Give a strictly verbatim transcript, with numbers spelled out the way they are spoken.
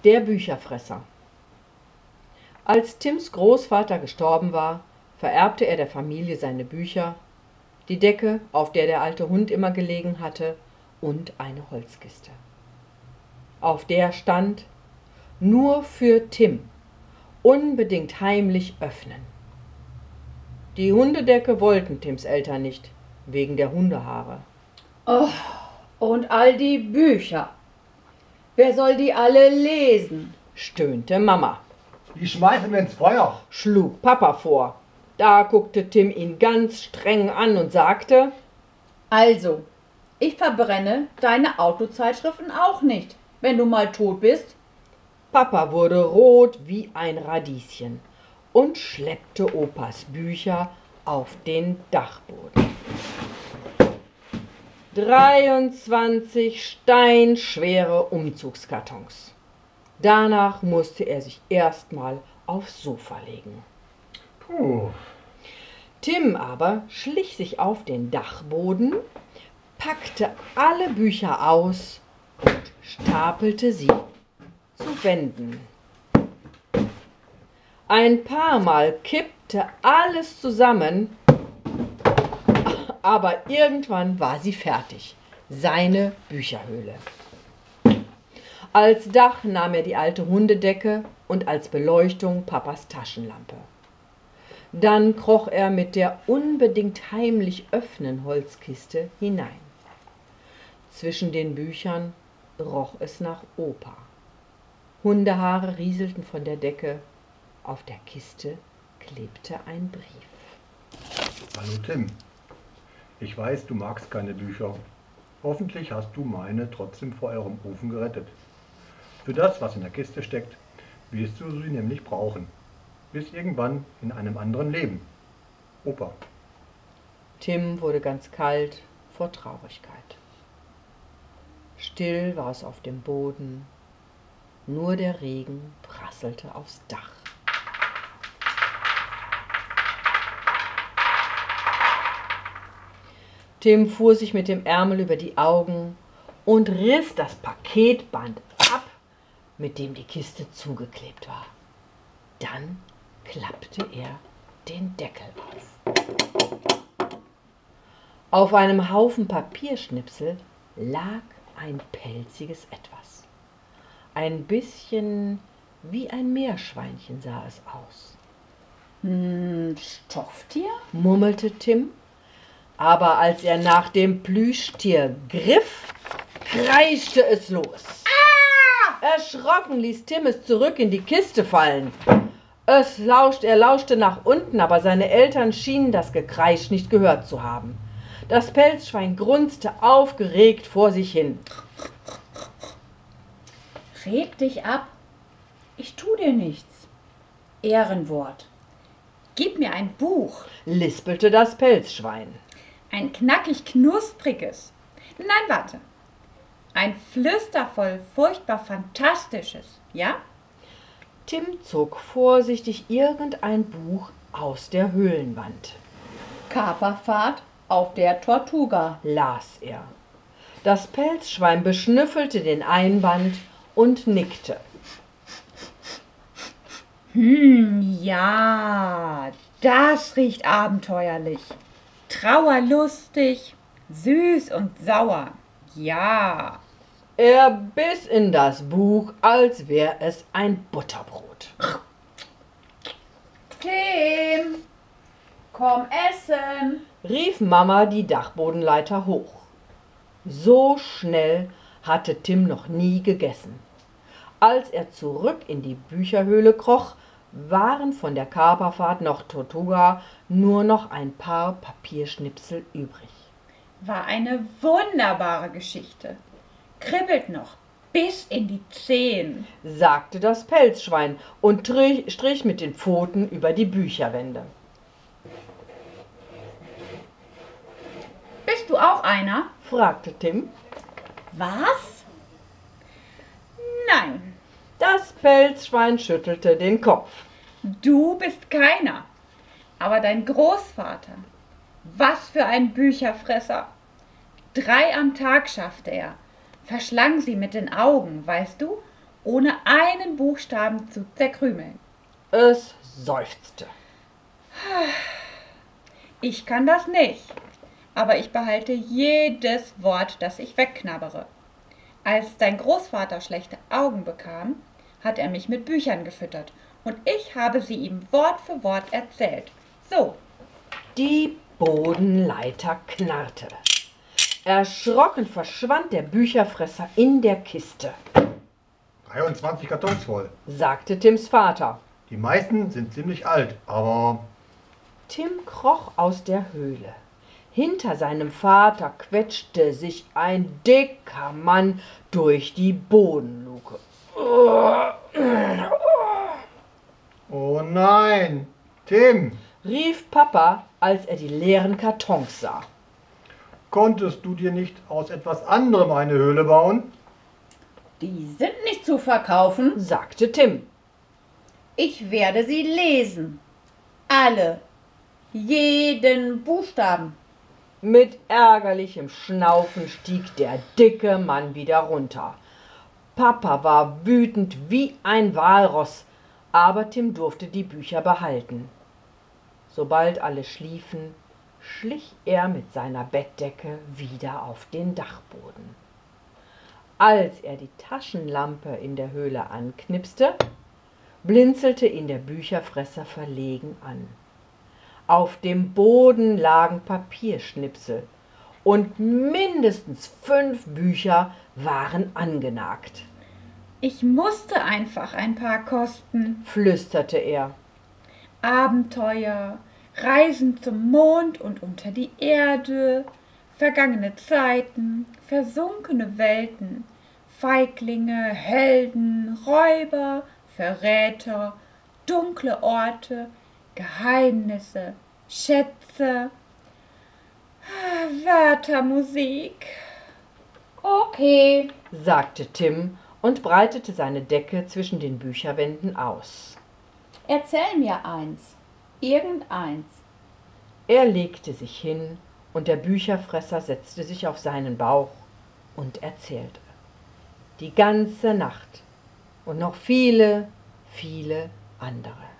Der Bücherfresser. Als Tims Großvater gestorben war, vererbte er der Familie seine Bücher, die Decke, auf der der alte Hund immer gelegen hatte, und eine Holzkiste. Auf der stand: Nur für Tim, unbedingt heimlich öffnen. Die Hundedecke wollten Tims Eltern nicht, wegen der Hundehaare. Oh, und all die Bücher. Wer soll die alle lesen? Stöhnte Mama. Die schmeißen wir ins Feuer, Schlug Papa vor. Da guckte Tim ihn ganz streng an und sagte: Also, ich verbrenne deine Autozeitschriften auch nicht, wenn du mal tot bist. Papa wurde rot wie ein Radieschen und schleppte Opas Bücher auf den Dachboden. dreiundzwanzig steinschwere Umzugskartons. Danach musste er sich erstmal aufs Sofa legen. Puh. Tim aber schlich sich auf den Dachboden, packte alle Bücher aus und stapelte sie zu Wänden. Ein paar Mal kippte alles zusammen, aber irgendwann war sie fertig, seine Bücherhöhle. Als Dach nahm er die alte Hundedecke und als Beleuchtung Papas Taschenlampe. Dann kroch er mit der unbedingt heimlich öffnen Holzkiste hinein. Zwischen den Büchern roch es nach Opa. Hundehaare rieselten von der Decke. Auf der Kiste klebte ein Brief. Hallo Tim. Ich weiß, du magst keine Bücher. Hoffentlich hast du meine trotzdem vor eurem Ofen gerettet. Für das, was in der Kiste steckt, wirst du sie nämlich brauchen. Bis irgendwann in einem anderen Leben. Opa. Tim wurde ganz kalt vor Traurigkeit. Still war es auf dem Boden. Nur der Regen prasselte aufs Dach. Tim fuhr sich mit dem Ärmel über die Augen und riss das Paketband ab, mit dem die Kiste zugeklebt war. Dann klappte er den Deckel auf. Auf einem Haufen Papierschnipsel lag ein pelziges Etwas. Ein bisschen wie ein Meerschweinchen sah es aus. Hm, Stofftier? Murmelte Tim. Aber als er nach dem Plüschtier griff, kreischte es los. Ah! Erschrocken ließ Tim es zurück in die Kiste fallen. Es lauscht, er lauschte nach unten, aber seine Eltern schienen das Gekreisch nicht gehört zu haben. Das Pelzschwein grunzte aufgeregt vor sich hin. Reg dich ab. Ich tu dir nichts. Ehrenwort. Gib mir ein Buch. Lispelte das Pelzschwein. Ein knackig knuspriges. Nein, warte. Ein flüstervoll, furchtbar fantastisches, ja? Tim zog vorsichtig irgendein Buch aus der Höhlenwand. Kaperfahrt auf der Tortuga, las er. Das Pelzschwein beschnüffelte den Einband und nickte. Hm, ja, das riecht abenteuerlich. Trauerlustig, süß und sauer. Ja. Er biss in das Buch, als wäre es ein Butterbrot. Tim, komm essen, rief Mama die Dachbodenleiter hoch. So schnell hatte Tim noch nie gegessen. Als er zurück in die Bücherhöhle kroch, waren von der Kaperfahrt nach Tortuga nur noch ein paar Papierschnipsel übrig. War eine wunderbare Geschichte. Kribbelt noch bis in die Zehen, sagte das Pelzschwein und strich mit den Pfoten über die Bücherwände. Bist du auch einer? fragte Tim. Was? Nein. Das Pelzschwein schüttelte den Kopf. Du bist keiner. Aber dein Großvater, was für ein Bücherfresser. Drei am Tag schaffte er, verschlang sie mit den Augen, weißt du? ohne einen Buchstaben zu zerkrümeln. Es seufzte. Ich kann das nicht, aber ich behalte jedes Wort, das ich wegknabbere. Als dein Großvater schlechte Augen bekam, hat er mich mit Büchern gefüttert und ich habe sie ihm Wort für Wort erzählt. So. Die Bodenleiter knarrte. Erschrocken verschwand der Bücherfresser in der Kiste, dreiundzwanzig Kartons voll. sagte Tims Vater. Die meisten sind ziemlich alt, aber Tim kroch aus der Höhle. Hinter seinem Vater quetschte sich ein dicker Mann durch die Bodenluke. oh nein, Tim, Rief Papa, als er die leeren Kartons sah. konntest du dir nicht aus etwas anderem eine Höhle bauen? Die sind nicht zu verkaufen. Sagte Tim. Ich werde sie lesen. Alle. Jeden Buchstaben. Mit ärgerlichem Schnaufen stieg der dicke Mann wieder runter. Papa war wütend wie ein Walross, aber Tim durfte die Bücher behalten. Sobald alle schliefen, schlich er mit seiner Bettdecke wieder auf den Dachboden. Als er die Taschenlampe in der Höhle anknipste, blinzelte ihn der Bücherfresser verlegen an. Auf dem Boden lagen Papierschnipsel und mindestens fünf Bücher waren angenagt. Ich musste einfach ein paar kosten. Flüsterte er. Abenteuer, Reisen zum Mond und unter die Erde, vergangene Zeiten, versunkene Welten, Feiglinge, Helden, Räuber, Verräter, dunkle Orte, Geheimnisse, Schätze, Wörtermusik. Okay, sagte Tim und breitete seine Decke zwischen den Bücherwänden aus. erzähl mir eins, irgendeins. Er legte sich hin und der Bücherfresser setzte sich auf seinen Bauch und erzählte. Die ganze Nacht und noch viele, viele andere.